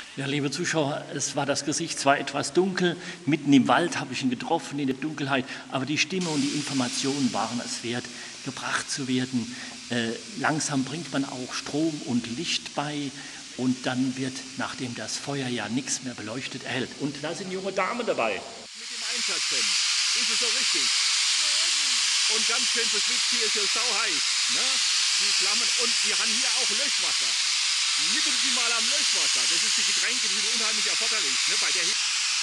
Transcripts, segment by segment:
Ja, liebe Zuschauer, es war das Gesicht zwar etwas dunkel, mitten im Wald habe ich ihn getroffen in der Dunkelheit, aber die Stimme und die Informationen waren es wert, gebracht zu werden. Langsam bringt man auch Strom und Licht bei und dann wird, nachdem das Feuer ja nichts mehr beleuchtet, erhellt. Und da sind junge Damen dabei. Mit dem Einsatzcent. Ist es so richtig? Und ganz schön beschwipst, hier ist ja sauheiß. Ne? Die Flammen und wir haben hier auch Löschwasser. Nippen Sie mal am Löschwasser. Das ist die Getränke, die sind unheimlich erforderlich. Ne? Bei der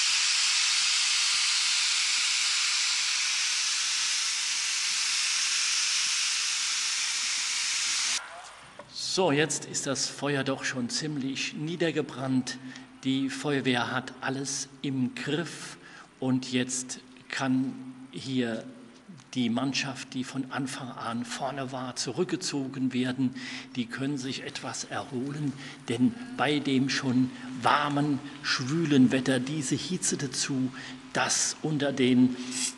So, jetzt ist das Feuer doch schon ziemlich niedergebrannt. Die Feuerwehr hat alles im Griff und jetzt kann hier die Mannschaft, die von Anfang an vorne war, zurückgezogen werden. Die können sich etwas erholen, denn bei dem schon warmen, schwülen Wetter, diese Hitze dazu, das unter den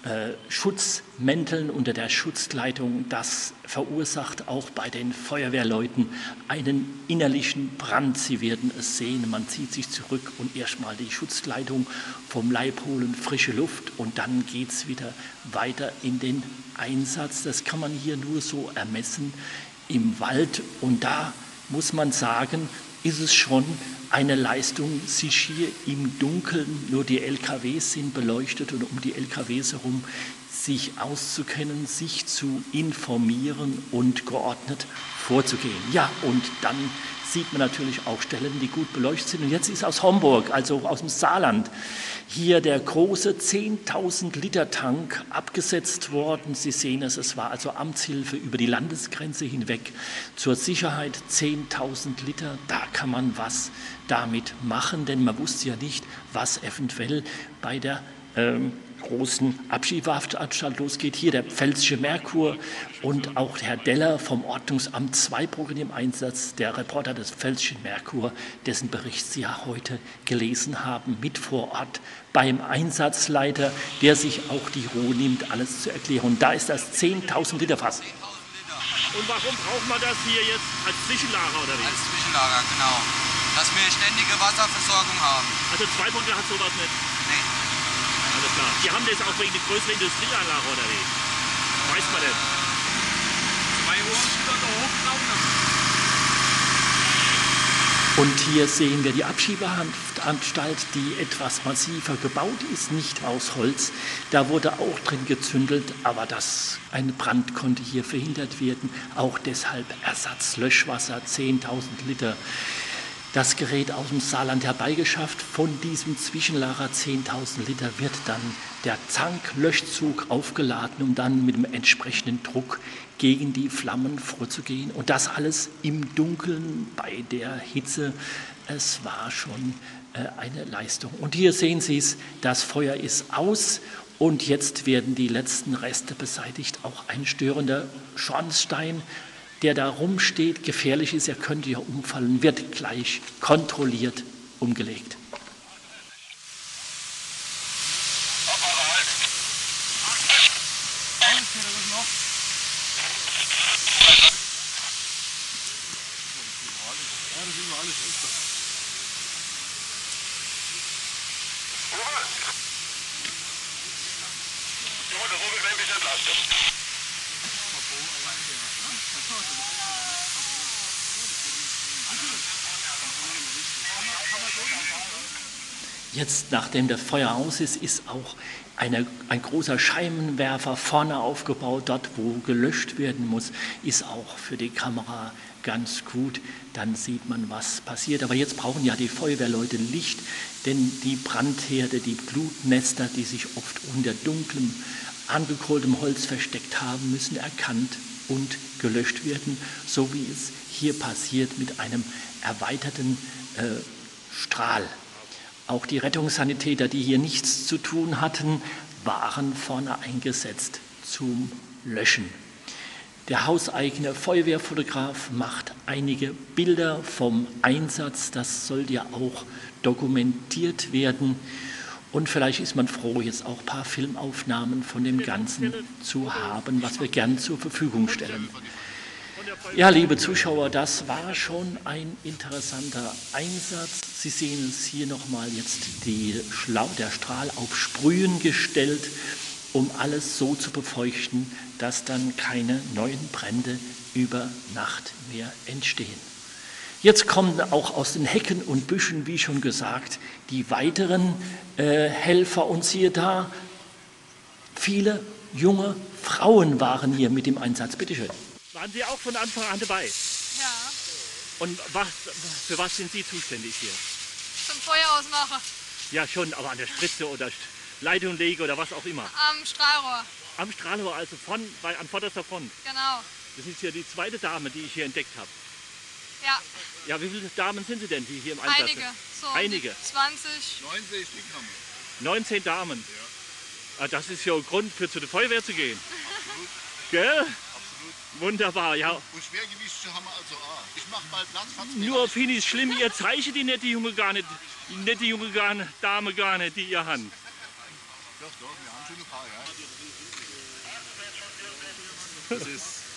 Schutzmänteln, unter der Schutzkleidung, das verursacht auch bei den Feuerwehrleuten einen innerlichen Brand. Sie werden es sehen, man zieht sich zurück und erstmal die Schutzkleidung vom Leib holen, frische Luft und dann geht es wieder weiter in den Einsatz. Das kann man hier nur so ermessen im Wald und da muss man sagen, ist es schon eine Leistung, sich hier im Dunkeln, nur die LKWs sind beleuchtet und um die LKWs herum sich auszukennen, sich zu informieren und geordnet vorzugehen. Ja, und dann sieht man natürlich auch Stellen, die gut beleuchtet sind. Und jetzt ist aus Homburg, also aus dem Saarland, hier der große 10.000 Liter Tank abgesetzt worden. Sie sehen es, es war also Amtshilfe über die Landesgrenze hinweg zur Sicherheit 10.000 Liter. Da kann man was damit machen, denn man wusste ja nicht, was eventuell bei der großen Abschiebeveranstaltung losgeht. Hier der Pfälzische Merkur und auch Herr Deller vom Ordnungsamt Zweibrücken im Einsatz, der Reporter des Pfälzischen Merkur, dessen Bericht Sie ja heute gelesen haben, mit vor Ort beim Einsatzleiter, der sich auch die Ruhe nimmt, alles zu erklären. Und da ist das 10.000 Liter Fass. Und warum braucht man das hier jetzt als Zwischenlager oder wie? Als Zwischenlager, genau. Dass wir ständige Wasserversorgung haben. Also Zweibrücken hat sowas nicht? Nee. Alles klar. Die haben das auch wegen der größeren Industrieanlage oder wie? Weiß man nicht. 2 Uhr wieder da hochgraben. Und hier sehen wir die Abschiebeanstalt, die etwas massiver gebaut ist, nicht aus Holz. Da wurde auch drin gezündelt, aber ein Brand konnte hier verhindert werden. Auch deshalb Ersatzlöschwasser, 10.000 Liter. Das Gerät aus dem Saarland herbeigeschafft. Von diesem Zwischenlager 10.000 Liter wird dann der Tanklöschzug aufgeladen, um dann mit dem entsprechenden Druck gegen die Flammen vorzugehen. Und das alles im Dunkeln bei der Hitze. Es war schon eine Leistung. Und hier sehen Sie es, das Feuer ist aus. Und jetzt werden die letzten Reste beseitigt. Auch ein störender Schornstein, der da rumsteht, gefährlich ist, er könnte ja umfallen, wird gleich kontrolliert umgelegt. Jetzt, nachdem das Feuer aus ist, ist auch ein großer Scheinwerfer vorne aufgebaut. Dort, wo gelöscht werden muss, ist auch für die Kamera ganz gut. Dann sieht man, was passiert. Aber jetzt brauchen ja die Feuerwehrleute Licht, denn die Brandherde, die Glutnester, die sich oft unter dunklem, angekohltem Holz versteckt haben, müssen erkannt und gelöscht werden, so wie es hier passiert mit einem erweiterten Strahl. Auch die Rettungssanitäter, die hier nichts zu tun hatten, waren vorne eingesetzt zum Löschen. Der hauseigene Feuerwehrfotograf macht einige Bilder vom Einsatz. Das soll ja auch dokumentiert werden. Und vielleicht ist man froh, jetzt auch ein paar Filmaufnahmen von dem Ganzen zu haben, was wir gern zur Verfügung stellen. Ja, liebe Zuschauer, das war schon ein interessanter Einsatz. Sie sehen es hier nochmal jetzt der Strahl auf Sprühen gestellt, um alles so zu befeuchten, dass dann keine neuen Brände über Nacht mehr entstehen. Jetzt kommen auch aus den Hecken und Büschen, wie schon gesagt, die weiteren Helfer. Und siehe da, viele junge Frauen waren hier mit dem Einsatz. Bitte schön. Waren Sie auch von Anfang an dabei? Ja, Und für was sind Sie zuständig hier? zum Feuer ausmachen. Ja, schon, aber an der Spritze oder Leitung legen oder was auch immer. Am Strahlrohr, Am Strahlrohr, also an vorderster Front. genau. Das ist ja die zweite Dame, die ich hier entdeckt habe. Ja, Ja, wie viele Damen sind Sie denn, die hier im Einsatz einige. sind? So Einige. 20. 19 Stück haben wir. 19 Damen. Ja. Ah, das ist ja ein Grund, zu der Feuerwehr zu gehen. Absolut. Gell? Absolut. Wunderbar, ja. Und Schwergewichte haben wir also auch. Ich mache bald Platz, falls mir Nur reicht. finde ich es schlimm, ihr zeichnet die nette junge Dame gar nicht, die ihr Hand. Doch, wir haben schon ein paar, ja. Das ist